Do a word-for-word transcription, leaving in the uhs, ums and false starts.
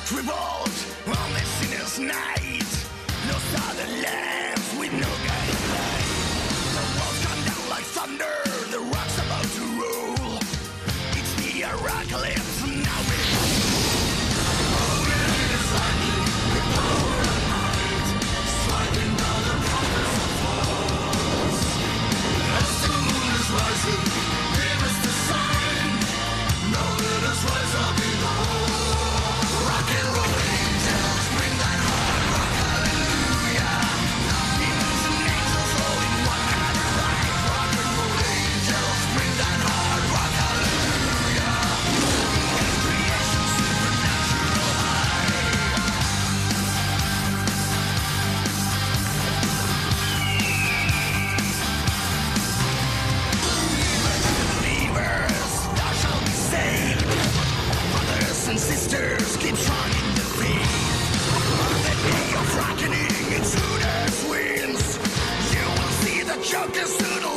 crippled on this sinner's night. Lost are the lambs with no guiding light. The walls come down like thunder, the rock's about to roll. It's the Apocalypse, now it's oh, it is lightning with power and might, striking down the prophets of false. As the moon is rising, give us the sign. Now let us rise up in all. Rock and roll angels, bring that hard rock, hallelujah. Demons and angels all in one kind of light. Rock and roll angels, bring that hard rock, hallelujah. As creation supernatural high. Believers, thou shalt be saved. Brothers and sisters, keep strong in the faith. On the day of reckoning, it's who that wins. You will see the Joker soon